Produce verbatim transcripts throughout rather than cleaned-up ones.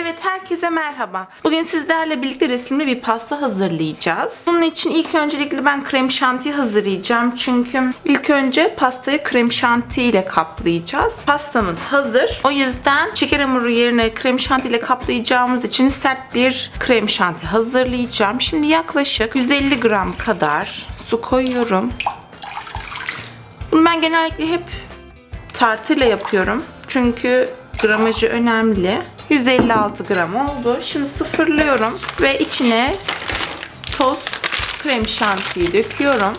Evet, herkese merhaba. Bugün sizlerle birlikte resimli bir pasta hazırlayacağız. Bunun için ilk öncelikle ben krem şanti hazırlayacağım. Çünkü ilk önce pastayı krem şanti ile kaplayacağız. Pastamız hazır. O yüzden şeker hamuru yerine krem şanti ile kaplayacağımız için sert bir krem şanti hazırlayacağım. Şimdi yaklaşık yüz elli gram kadar su koyuyorum. Bunu ben genellikle hep tartıyla yapıyorum. Çünkü gramajı önemli. yüz elli altı gram oldu. Şimdi sıfırlıyorum ve içine toz krem şantiyi döküyorum.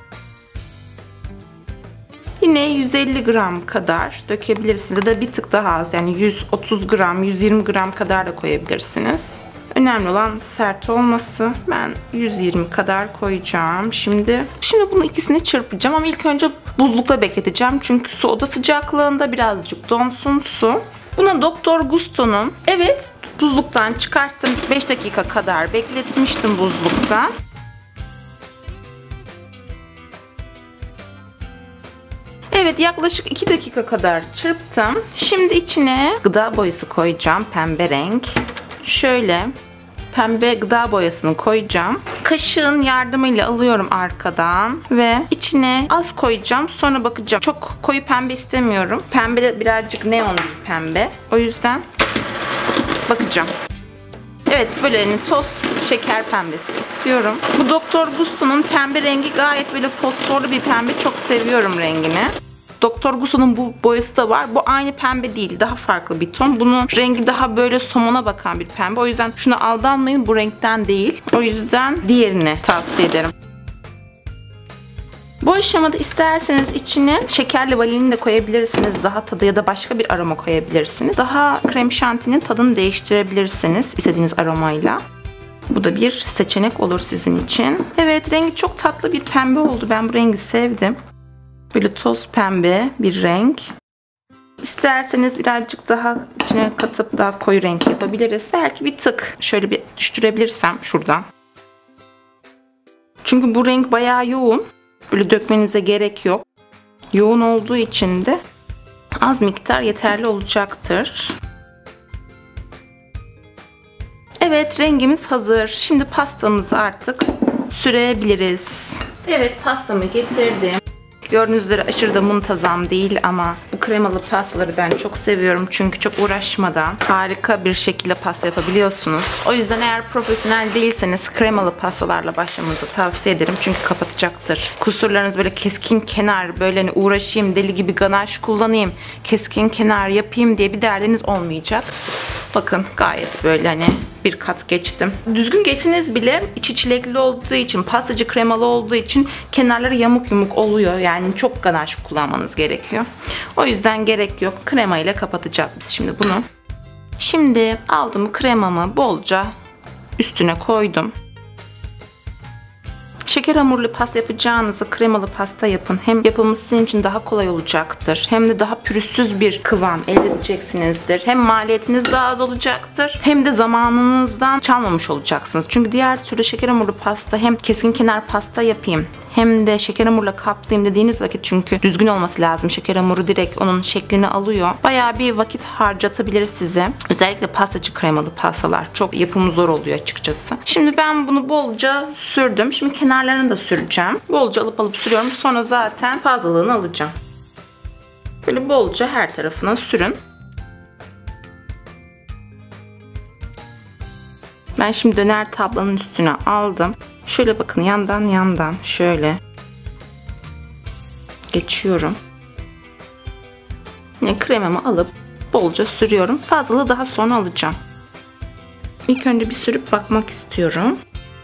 Yine yüz elli gram kadar dökebilirsiniz ya da bir tık daha az, yani yüz otuz gram, yüz yirmi gram kadar da koyabilirsiniz. Önemli olan sert olması. Ben yüz yirmi kadar koyacağım. Şimdi şimdi bunu ikisini çırpacağım ama ilk önce buzlukta bekleteceğim. Çünkü su oda sıcaklığında, birazcık donsun su. Buna Doktor Gusto'nun, evet, buzluktan çıkarttım. beş dakika kadar bekletmiştim buzlukta. Evet, yaklaşık iki dakika kadar çırptım. Şimdi içine gıda boyası koyacağım. Pembe renk. Şöyle pembe gıda boyasını koyacağım. Kaşığın yardımıyla alıyorum arkadan ve içine az koyacağım. Sonra bakacağım. Çok koyu pembe istemiyorum. Pembe de birazcık neon bir pembe. O yüzden bakacağım. Evet, böyle yani toz şeker pembesi istiyorum. Bu Doktor Gusto'nun pembe rengi gayet böyle fosforlu bir pembe. Çok seviyorum rengini. Doktor Gusto'nun bu boyası da var. Bu aynı pembe değil. Daha farklı bir ton. Bunun rengi daha böyle somona bakan bir pembe. O yüzden şuna aldanmayın. Bu renkten değil. O yüzden diğerini tavsiye ederim. Bu aşamada isterseniz içine şekerli vanilin de koyabilirsiniz. Daha tadı ya da başka bir aroma koyabilirsiniz. Daha krem şantinin tadını değiştirebilirsiniz istediğiniz aromayla. Bu da bir seçenek olur sizin için. Evet, rengi çok tatlı bir pembe oldu. Ben bu rengi sevdim. Böyle toz pembe bir renk. İsterseniz birazcık daha içine katıp daha koyu renk yapabiliriz. Belki bir tık şöyle bir düşürebilirsem şuradan. Çünkü bu renk bayağı yoğun. Böyle dökmenize gerek yok. Yoğun olduğu için de az miktar yeterli olacaktır. Evet, rengimiz hazır. Şimdi pastamızı artık sürebiliriz. Evet, pastamı getirdim. Gördüğünüz üzere aşırı da muntazam değil ama bu kremalı pastaları ben çok seviyorum. Çünkü çok uğraşmadan harika bir şekilde pasta yapabiliyorsunuz. O yüzden eğer profesyonel değilseniz kremalı pastalarla başlamanızı tavsiye ederim. Çünkü kapatacaktır. Kusurlarınız böyle keskin kenar, böyle hani uğraşayım, deli gibi ganaj kullanayım, keskin kenar yapayım diye bir derdiniz olmayacak. Bakın, gayet böyle hani bir kat geçtim. Düzgün geçseniz bile içi çilekli olduğu için, pastacı kremalı olduğu için kenarları yamuk yumuk oluyor. Yani çok ganaj kullanmanız gerekiyor. O yüzden gerek yok. Krema ile kapatacağız biz şimdi bunu. Şimdi aldım kremamı, bolca üstüne koydum. Şeker hamurlu pasta yapacağınızı kremalı pasta yapın. Hem yapılması sizin için daha kolay olacaktır. Hem de daha pürüzsüz bir kıvam elde edeceksinizdir. Hem maliyetiniz daha az olacaktır. Hem de zamanınızdan çalmamış olacaksınız. Çünkü diğer türlü şeker hamurlu pasta, hem keskin kenar pasta yapayım hem de şeker hamurla kaplayayım dediğiniz vakit, çünkü düzgün olması lazım. Şeker hamuru direkt onun şeklini alıyor. Bayağı bir vakit harcatabilir size. Özellikle pastacı kremalı pastalar çok yapımı zor oluyor açıkçası. Şimdi ben bunu bolca sürdüm. Şimdi kenarlarını da süreceğim. Bolca alıp alıp sürüyorum. Sonra zaten fazlalığını alacağım. Böyle bolca her tarafına sürün. Ben şimdi döner tablanın üstüne aldım. Şöyle bakın, yandan yandan şöyle geçiyorum. Yine kremamı alıp bolca sürüyorum. Fazlalığı daha sonra alacağım. İlk önce bir sürüp bakmak istiyorum.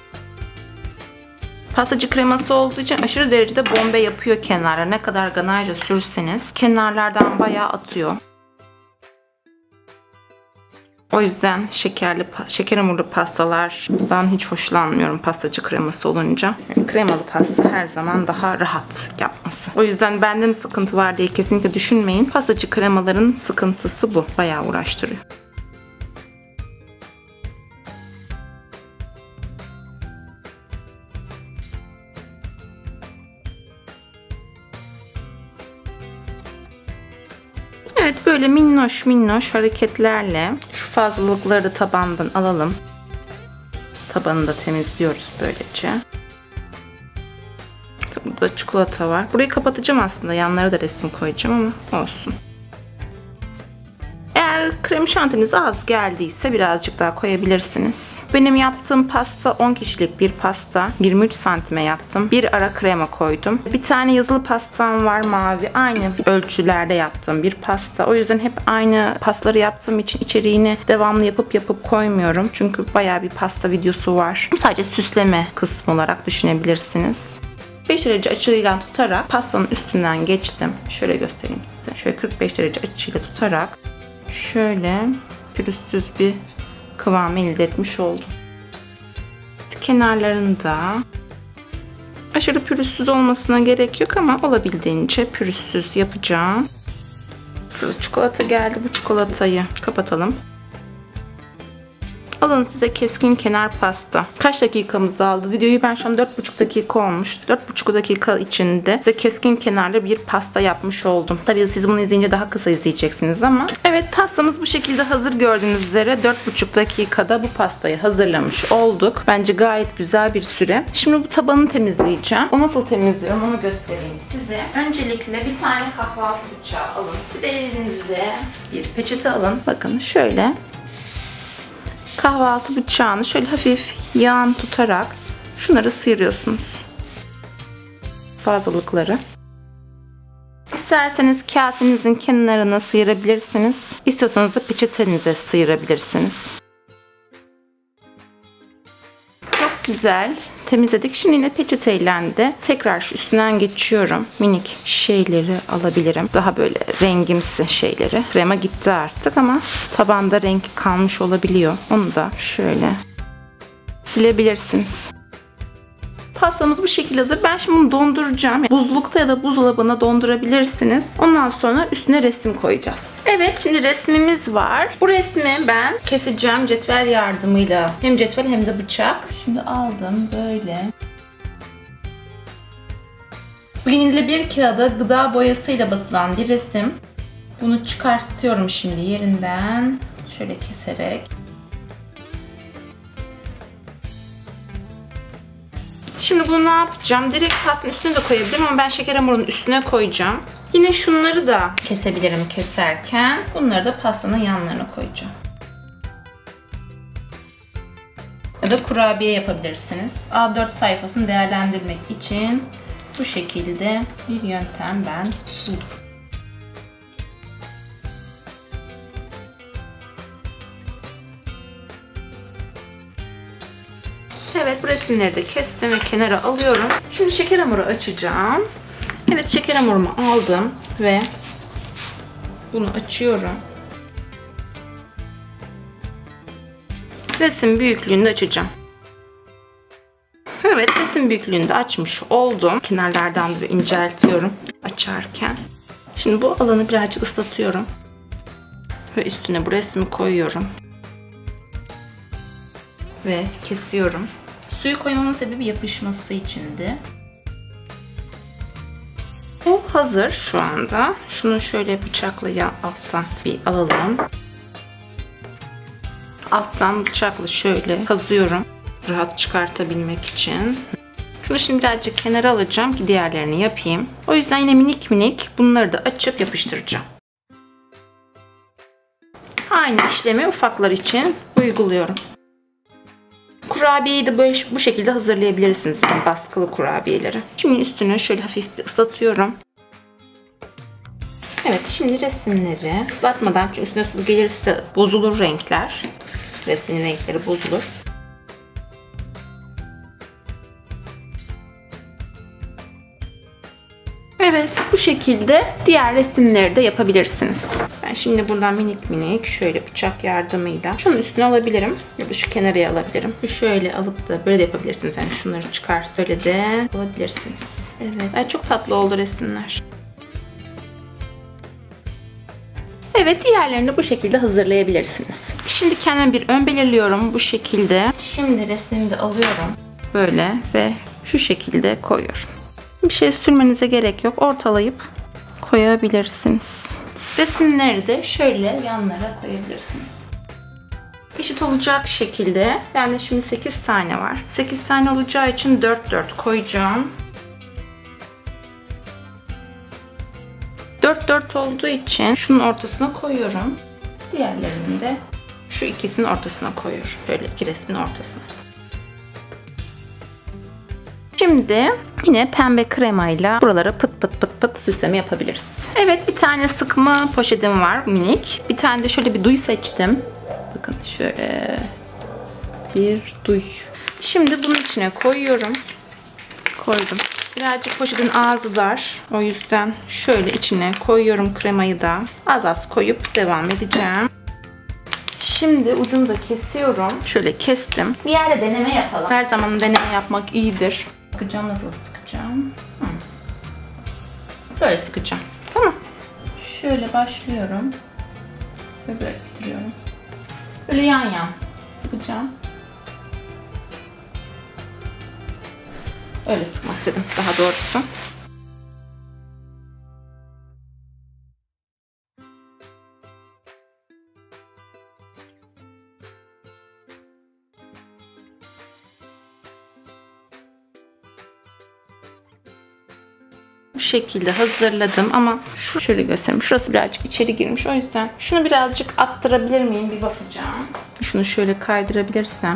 Pastacı kreması olduğu için aşırı derecede bombe yapıyor kenarlara. Ne kadar ganajla sürseniz kenarlardan bayağı atıyor. O yüzden şekerli, şeker hamurlu pastalardan hiç hoşlanmıyorum pastacı kreması olunca. Yani kremalı pasta her zaman daha rahat yapması. O yüzden bende mi sıkıntı var diye kesinlikle düşünmeyin. Pastacı kremaların sıkıntısı bu. Bayağı uğraştırıyor. Evet, böyle minnoş minnoş hareketlerle şu fazlalıkları da tabandan alalım. Tabanını da temizliyoruz böylece. Burada çikolata var. Burayı kapatacağım aslında. Yanlara da resim koyacağım ama olsun. Eğer krem şantiniz az geldiyse birazcık daha koyabilirsiniz. Benim yaptığım pasta on kişilik bir pasta. yirmi üç santime yaptım. Bir ara krema koydum. Bir tane yazılı pastam var mavi. Aynı ölçülerde yaptığım bir pasta. O yüzden hep aynı pastaları yaptığım için içeriğini devamlı yapıp yapıp koymuyorum. Çünkü bayağı bir pasta videosu var. Sadece süsleme kısmı olarak düşünebilirsiniz. beş derece açıyla tutarak pastanın üstünden geçtim. Şöyle göstereyim size. Şöyle kırk beş derece açıyla tutarak şöyle pürüzsüz bir kıvam elde etmiş oldum. Kenarlarını da aşırı pürüzsüz olmasına gerek yok ama olabildiğince pürüzsüz yapacağım. Şurada çikolata geldi. Bu çikolatayı kapatalım. Alın size keskin kenar pasta. Kaç dakikamız aldı? Videoyu ben şu an dört buçuk dakika olmuş. dört buçuk dakika içinde size keskin kenarlı bir pasta yapmış oldum. Tabii siz bunu izleyince daha kısa izleyeceksiniz ama. Evet, pastamız bu şekilde hazır gördüğünüz üzere dört buçuk dakikada bu pastayı hazırlamış olduk. Bence gayet güzel bir süre. Şimdi bu tabanını temizleyeceğim. O nasıl temizliyorum onu göstereyim size. Öncelikle bir tane kahvaltı bıçağı alın. Bir de elinize bir peçete alın. Bakın şöyle. Kahvaltı bıçağını şöyle hafif yağın tutarak şunları sıyırıyorsunuz. Fazlalıkları. İsterseniz kasenizin kenarına sıyırabilirsiniz. İstiyorsanız da peçetenize sıyırabilirsiniz. Çok güzel temizledik. Şimdi yine peçeteyle de tekrar şu üstünden geçiyorum. Minik şeyleri alabilirim. Daha böyle rengimsi şeyleri. Krema gitti artık ama tabanda renk kalmış olabiliyor. Onu da şöyle silebilirsiniz. Pastamız bu şekilde hazır. Ben şimdi bunu donduracağım. Buzlukta ya da buzdolabına dondurabilirsiniz. Ondan sonra üstüne resim koyacağız. Evet, şimdi resmimiz var. Bu resmi ben keseceğim cetvel yardımıyla. Hem cetvel hem de bıçak. Şimdi aldım böyle. Bu yenilebilir kağıda gıda boyasıyla basılan bir resim. Bunu çıkartıyorum şimdi yerinden. Şöyle keserek. Şimdi bunu ne yapacağım? Direkt pastanın üstüne de koyabilirim ama ben şeker hamurunun üstüne koyacağım. Yine şunları da kesebilirim keserken. Bunları da pastanın yanlarına koyacağım. Ya da kurabiye yapabilirsiniz. A dört sayfasını değerlendirmek için bu şekilde bir yöntem ben buldum. Evet, bu resimleri de kestim ve kenara alıyorum. Şimdi şeker hamuru açacağım. Evet, şeker hamurumu aldım ve bunu açıyorum. Resim büyüklüğünde açacağım. Evet, resim büyüklüğünde açmış oldum. Kenarlardan da inceltiyorum açarken. Şimdi bu alanı birazcık ıslatıyorum. Ve üstüne bu resmi koyuyorum. Ve kesiyorum. Suyu koymamın sebebi yapışması içindi. Bu hazır şu anda. Şunu şöyle bıçakla ya alttan bir alalım. Alttan bıçakla şöyle kazıyorum. Rahat çıkartabilmek için. Şunu şimdi birazcık kenara alacağım ki diğerlerini yapayım. O yüzden yine minik minik bunları da açıp yapıştıracağım. Aynı işlemi ufaklar için uyguluyorum. Kurabiyeyi de böyle bu şekilde hazırlayabilirsiniz. Yani baskılı kurabiyeleri. Şimdi üstünü şöyle hafif bir ıslatıyorum. Evet, şimdi resimleri ıslatmadan, çünkü üstüne su gelirse bozulur renkler. Resmin renkleri bozulur. Evet, bu şekilde diğer resimleri de yapabilirsiniz. Ben şimdi buradan minik minik şöyle bıçak yardımıyla şunun üstüne alabilirim ya da şu kenarıya alabilirim. Şöyle alıp da böyle de yapabilirsiniz. Yani şunları çıkart böyle de alabilirsiniz. Evet, ay çok tatlı oldu resimler. Evet, diğerlerini de bu şekilde hazırlayabilirsiniz. Şimdi kendime bir ön belirliyorum bu şekilde. Şimdi resmimi de alıyorum böyle ve şu şekilde koyuyorum. Bir şey sürmenize gerek yok. Ortalayıp koyabilirsiniz. Resimleri de şöyle yanlara koyabilirsiniz. Eşit olacak şekilde. Yani şimdi sekiz tane var. sekiz tane olacağı için dört dört koyacağım. dört dört olduğu için şunun ortasına koyuyorum. Diğerlerini de şu ikisinin ortasına koyuyorum. Şöyle iki resmin ortasına. Şimdi yine pembe kremayla buralara pıt pıt pıt pıt süsleme yapabiliriz. Evet, bir tane sıkma poşetim var minik. Bir tane de şöyle bir duy seçtim. Bakın şöyle bir duy. Şimdi bunun içine koyuyorum. Koydum. Birazcık poşetin ağzı dar. O yüzden şöyle içine koyuyorum kremayı da. Az az koyup devam edeceğim. Şimdi ucunu da kesiyorum. Şöyle kestim. Bir yerde deneme yapalım. Her zaman deneme yapmak iyidir. Sıkacağım. Nasıl sıkacağım? Hı. Böyle sıkacağım. Tamam. Şöyle başlıyorum. Ve böyle bitiriyorum. Böyle yan yan sıkacağım. Öyle sıkmak istedim daha doğrusu. Bu şekilde hazırladım ama şu şöyle göstereyim. Şurası birazcık içeri girmiş. O yüzden şunu birazcık attırabilir miyim bir bakacağım. Şunu şöyle kaydırabilirsem.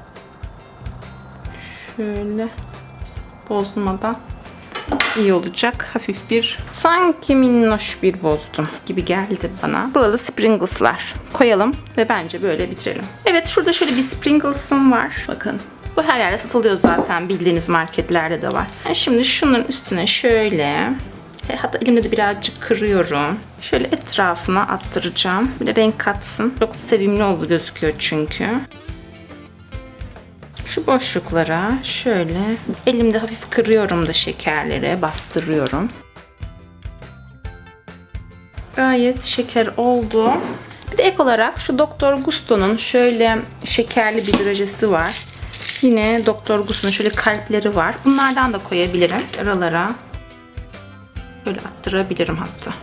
Şöyle bozmadan iyi olacak. Hafif bir sanki minnoş bir bozdum gibi geldi bana. Burada springles'lar koyalım ve bence böyle bitirelim. Evet, şurada şöyle bir springles'ım var. Bakın. Bu her yerde satılıyor zaten. Bildiğiniz marketlerde de var. Yani şimdi şunun üstüne şöyle, hatta elimde de birazcık kırıyorum. Şöyle etrafına attıracağım. Böyle renk katsın. Çok sevimli oldu gözüküyor çünkü. Şu boşluklara şöyle elimde hafif kırıyorum da şekerleri bastırıyorum. Gayet şeker oldu. Bir de ek olarak şu Doktor Gusto'nun şöyle şekerli bir drajesi var. Yine Doktor Gusto'nun şöyle kalpleri var. Bunlardan da koyabilirim aralara. Şöyle attırabilirim hatta.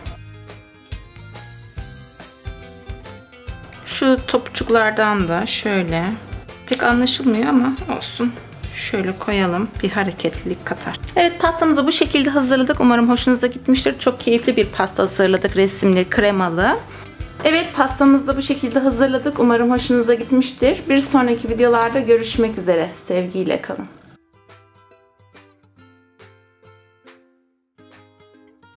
Şu topçuklardan da şöyle. Pek anlaşılmıyor ama olsun. Şöyle koyalım. Bir hareketlilik katar. Evet, pastamızı bu şekilde hazırladık. Umarım hoşunuza gitmiştir. Çok keyifli bir pasta hazırladık. Resimli, kremalı. Evet, pastamızı da bu şekilde hazırladık. Umarım hoşunuza gitmiştir. Bir sonraki videolarda görüşmek üzere. Sevgiyle kalın.